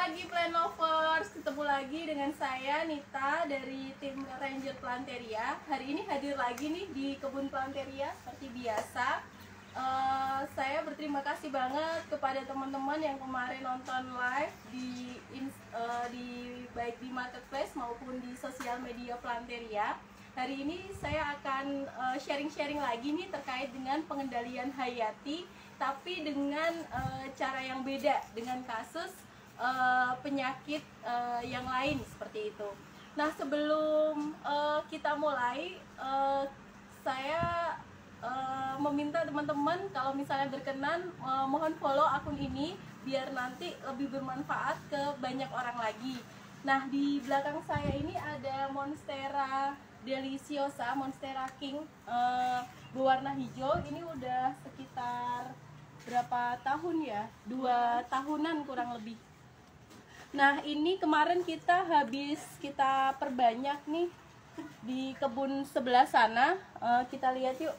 pagi plant lovers, ketemu lagi dengan saya Nita dari tim Ranger Planteria. Hari ini hadir lagi nih di kebun Planteria seperti biasa. Saya berterima kasih banget kepada teman-teman yang kemarin nonton live baik di marketplace maupun di sosial media Planteria. Hari ini saya akan sharing-sharing lagi nih terkait dengan pengendalian hayati, tapi dengan cara yang beda dengan kasus penyakit yang lain seperti itu. Nah, sebelum kita mulai, saya meminta teman-teman kalau misalnya berkenan mohon follow akun ini biar nanti lebih bermanfaat ke banyak orang lagi. Nah, di belakang saya ini ada Monstera Deliciosa, Monstera King berwarna hijau. Ini udah sekitar berapa tahun ya? 2 tahunan kurang lebih. Nah, ini kemarin kita perbanyak nih di kebun sebelah sana. Kita lihat yuk.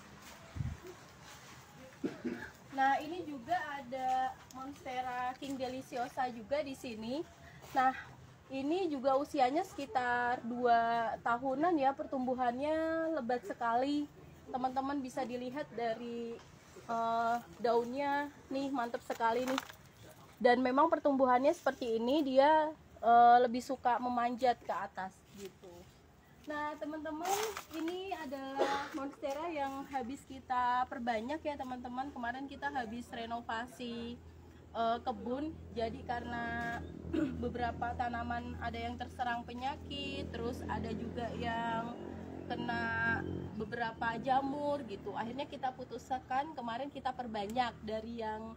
Nah, ini juga ada Monstera King Deliciosa juga di sini. Nah, ini juga usianya sekitar 2 tahunan ya, pertumbuhannya lebat sekali. Teman-teman bisa dilihat dari daunnya nih, mantap sekali nih. Dan memang pertumbuhannya seperti ini, dia lebih suka memanjat ke atas gitu. Nah, teman-teman, ini adalah Monstera yang habis kita perbanyak ya teman-teman. Kemarin kita habis renovasi kebun, jadi karena beberapa tanaman ada yang terserang penyakit, terus ada juga yang kena beberapa jamur gitu. Akhirnya kita putuskan kemarin kita perbanyak dari yang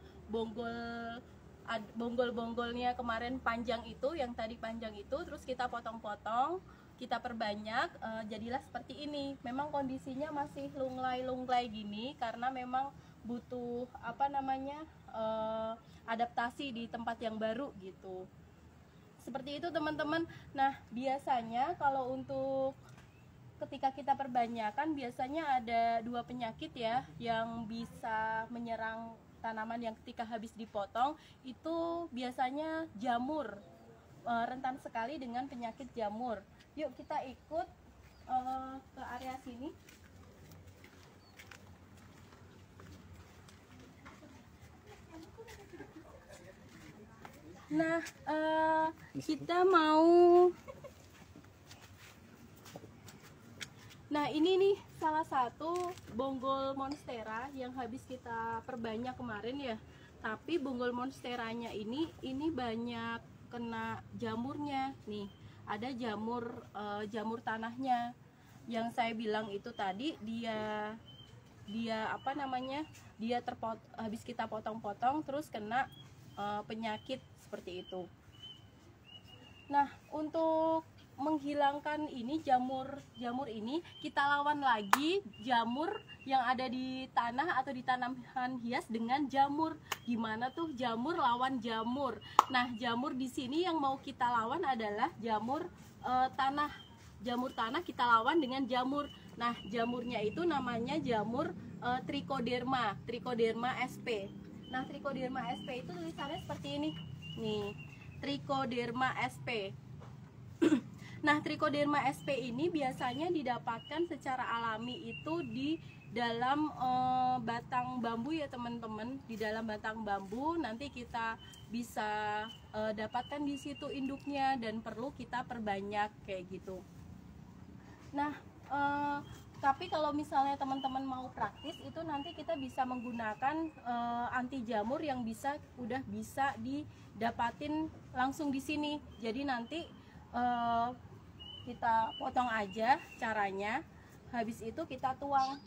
bonggol-bonggolnya kemarin panjang itu, yang tadi panjang itu, terus kita potong-potong, kita perbanyak, jadilah seperti ini. Memang kondisinya masih lunglai-lunglai gini karena memang butuh adaptasi di tempat yang baru gitu. Seperti itu teman-teman. Nah, biasanya kalau untuk ketika kita perbanyakan biasanya ada 2 penyakit ya yang bisa menyerang tanaman yang ketika habis dipotong. Itu biasanya jamur, rentan sekali dengan penyakit jamur. Yuk kita ikut ke area sini. Nah, kita mau. Nah, ini nih salah satu bonggol Monstera yang habis kita perbanyak kemarin ya. Tapi bonggol Monsteranya ini banyak kena jamurnya nih. Ada jamur tanahnya. Yang saya bilang itu tadi dia habis kita potong-potong terus kena penyakit seperti itu. Nah, untuk menghilangkan ini jamur ini, kita lawan lagi jamur yang ada di tanah atau di tanaman hias dengan jamur. Gimana tuh jamur lawan jamur? Nah, jamur di sini yang mau kita lawan adalah jamur tanah. Jamur tanah kita lawan dengan jamur. Nah, jamurnya itu namanya jamur Trichoderma sp. Nah, Trichoderma sp itu tulisannya seperti ini. Nih, Trichoderma sp. Nah, Trichoderma sp ini biasanya didapatkan secara alami itu di dalam batang bambu ya teman-teman. Di dalam batang bambu nanti kita bisa dapatkan di situ induknya dan perlu kita perbanyak kayak gitu. Nah, tapi kalau misalnya teman-teman mau praktis itu nanti kita bisa menggunakan anti jamur yang udah bisa didapatin langsung di sini. Jadi nanti kita potong aja caranya, habis itu kita tuang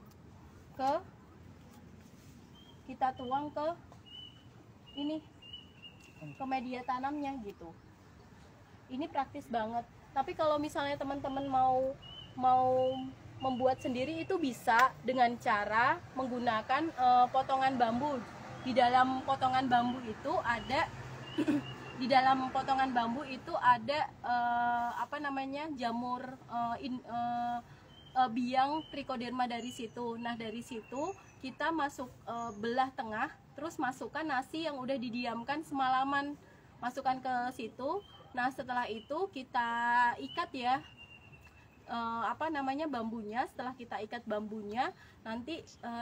ke ini, ke media tanamnya gitu. Ini praktis banget. Tapi kalau misalnya teman-teman mau membuat sendiri itu bisa dengan cara menggunakan potongan bambu. Di dalam potongan bambu itu ada di dalam potongan bambu itu ada jamur biang Trichoderma dari situ. Nah, dari situ kita masuk belah tengah, terus masukkan nasi yang udah didiamkan semalaman masukkan ke situ. Nah setelah itu kita ikat ya bambunya. Setelah kita ikat bambunya, nanti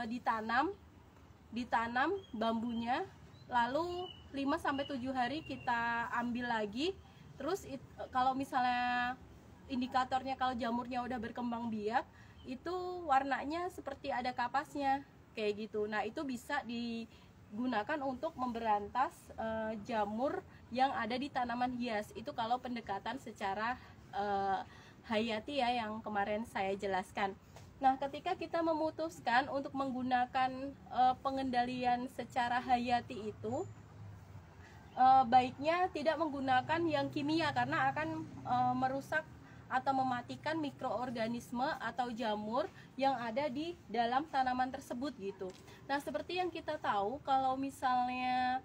ditanam bambunya, lalu 5-7 hari kita ambil lagi. Terus kalau misalnya indikatornya kalau jamurnya udah berkembang biak, itu warnanya seperti ada kapasnya kayak gitu. Nah itu bisa digunakan untuk memberantas jamur yang ada di tanaman hias. Itu kalau pendekatan secara hayati ya, yang kemarin saya jelaskan. Nah ketika kita memutuskan untuk menggunakan pengendalian secara hayati itu, baiknya tidak menggunakan yang kimia, karena akan merusak atau mematikan mikroorganisme atau jamur yang ada di dalam tanaman tersebut gitu. Nah seperti yang kita tahu, kalau misalnya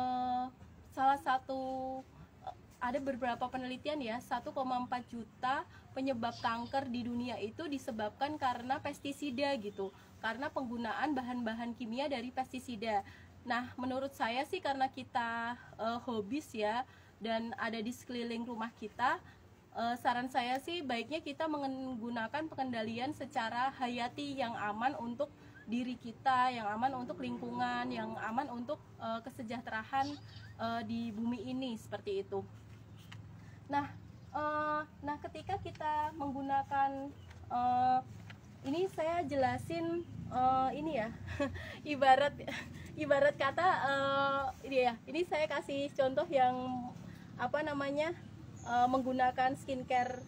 ada beberapa penelitian ya, 1,4 juta penyebab kanker di dunia itu disebabkan karena pestisida gitu, karena penggunaan bahan-bahan kimia dari pestisida. Nah menurut saya sih, karena kita hobis ya, dan ada di sekeliling rumah kita, saran saya sih baiknya kita menggunakan pengendalian secara hayati yang aman untuk diri kita, yang aman untuk lingkungan, yang aman untuk kesejahteraan di bumi ini, seperti itu. Nah ketika kita menggunakan ini saya jelasin ini ya ibarat kata ini saya kasih contoh yang menggunakan skincare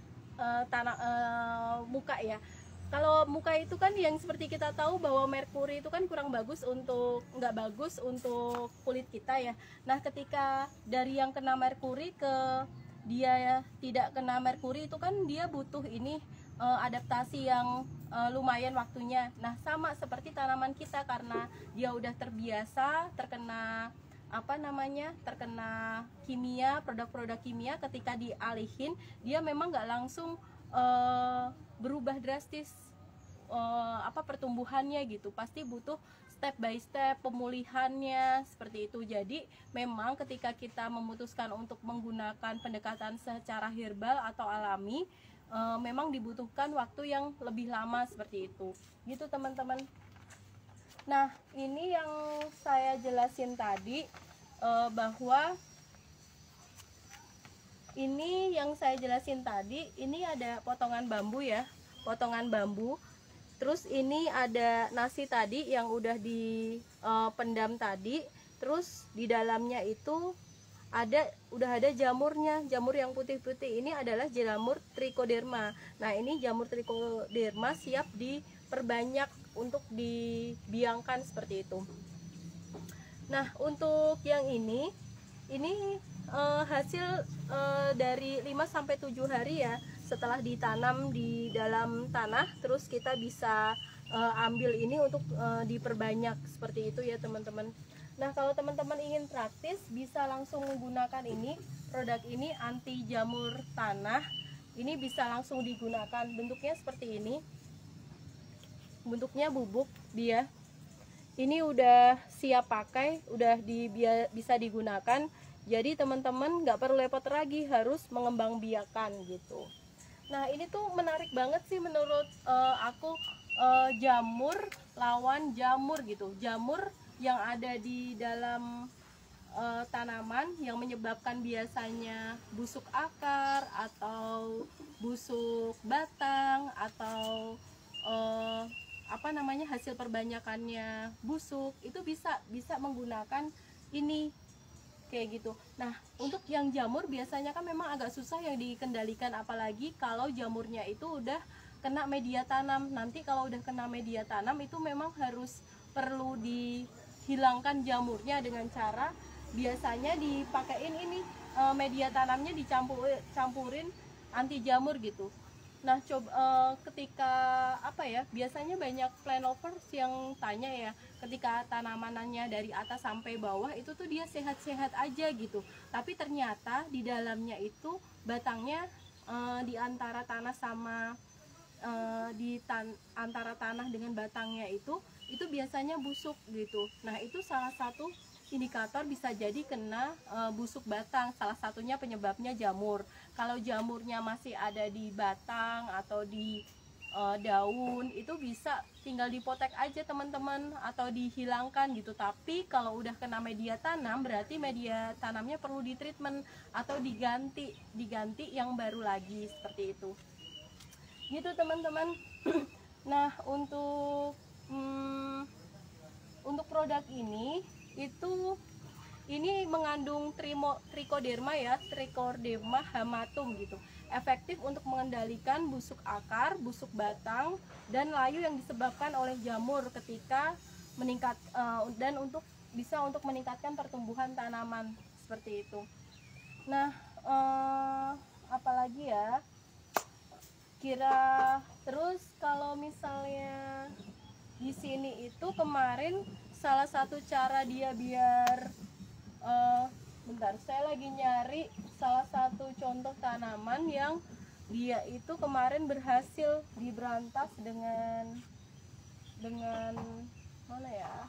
muka ya. Kalau muka itu kan yang seperti kita tahu bahwa merkuri itu kan nggak bagus untuk kulit kita ya. Nah ketika dari yang kena merkuri ke dia ya tidak kena merkuri, itu kan dia butuh adaptasi yang lumayan waktunya. Nah sama seperti tanaman kita, karena dia udah terbiasa terkena kimia, produk-produk kimia, ketika dialihin dia memang nggak langsung berubah drastis pertumbuhannya gitu, pasti butuh step by step pemulihannya, seperti itu. Jadi memang ketika kita memutuskan untuk menggunakan pendekatan secara herbal atau alami, memang dibutuhkan waktu yang lebih lama, seperti itu gitu teman-teman. Nah ini yang saya jelasin tadi, bahwa ini ada potongan bambu ya, terus ini ada nasi tadi yang udah dipendam tadi, terus di dalamnya itu udah ada jamurnya. Jamur yang putih-putih ini adalah jamur trichoderma. Nah ini jamur trichoderma siap diperbanyak untuk dibiangkan, seperti itu. Nah untuk yang ini hasil dari 5-7 hari ya setelah ditanam di dalam tanah, terus kita bisa ambil ini untuk diperbanyak, seperti itu ya teman-teman. Nah kalau teman-teman ingin praktis, bisa langsung menggunakan produk ini, anti jamur tanah. Ini bisa langsung digunakan, bentuknya seperti ini, bentuknya bubuk dia. Ini udah siap pakai, bisa digunakan. Jadi teman-teman nggak perlu repot lagi harus mengembangbiakan gitu. Nah ini tuh menarik banget sih menurut aku, jamur lawan jamur gitu. Jamur yang ada di dalam tanaman yang menyebabkan biasanya busuk akar atau busuk batang, atau hasil perbanyakannya busuk, itu bisa menggunakan ini kayak gitu. Nah untuk yang jamur biasanya kan memang agak susah yang dikendalikan, apalagi kalau jamurnya itu udah kena media tanam. Nanti kalau udah kena media tanam itu memang perlu dihilangkan jamurnya dengan cara biasanya dipakein media tanamnya dicampurin anti jamur gitu. Nah ketika biasanya banyak plant lovers yang tanya ya, ketika tanamannya dari atas sampai bawah itu tuh dia sehat-sehat aja gitu, tapi ternyata di dalamnya itu batangnya di antara tanah sama antara tanah dengan batangnya itu biasanya busuk gitu. Nah itu salah satu indikator bisa jadi kena busuk batang, salah satunya penyebabnya jamur. Kalau jamurnya masih ada di batang atau di daun, itu bisa tinggal dipotek aja teman-teman atau dihilangkan gitu. Tapi kalau udah kena media tanam, berarti media tanamnya perlu ditreatment atau diganti yang baru lagi, seperti itu gitu teman-teman. Nah, untuk produk ini mengandung trichoderma ya, Trichoderma hamatum gitu. Efektif untuk mengendalikan busuk akar, busuk batang, dan layu yang disebabkan oleh jamur ketika meningkat dan bisa untuk meningkatkan pertumbuhan tanaman, seperti itu. Nah, apalagi ya? Terus kalau misalnya di sini itu kemarin salah satu cara dia biar bentar, saya lagi nyari salah satu contoh tanaman yang dia itu kemarin berhasil diberantas dengan mana ya?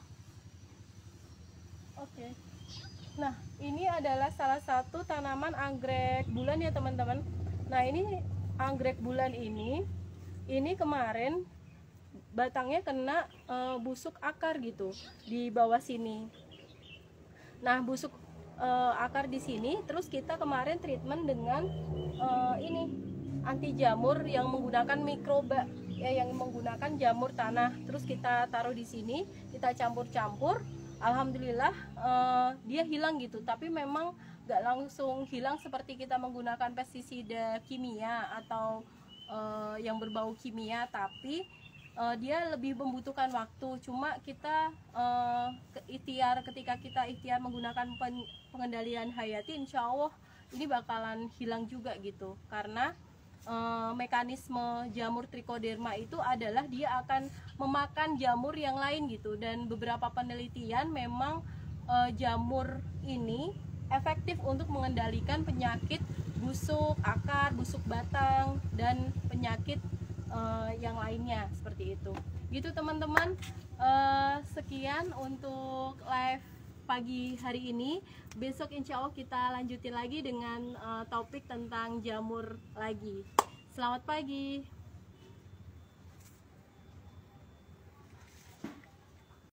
Oke. Nah, ini adalah salah satu tanaman anggrek bulan ya teman-teman. Nah, ini anggrek bulan ini kemarin batangnya kena busuk akar gitu di bawah sini. Nah, busuk akar di sini, terus kita kemarin treatment dengan ini anti jamur yang menggunakan mikroba ya, yang menggunakan jamur tanah. Terus kita taruh di sini, kita campur-campur. Alhamdulillah dia hilang gitu. Tapi memang gak langsung hilang seperti kita menggunakan pestisida kimia atau yang berbau kimia, tapi dia lebih membutuhkan waktu. Cuma kita ketika kita ikhtiar menggunakan pengendalian hayati, insya Allah ini bakalan hilang juga gitu. Karena mekanisme jamur Trichoderma itu adalah dia akan memakan jamur yang lain gitu. Dan beberapa penelitian memang jamur ini efektif untuk mengendalikan penyakit busuk akar, busuk batang, dan penyakit yang lainnya, seperti itu. Gitu teman-teman. Sekian untuk live pagi hari ini. Besok insya Allah kita lanjutin lagi dengan topik tentang jamur lagi. Selamat pagi.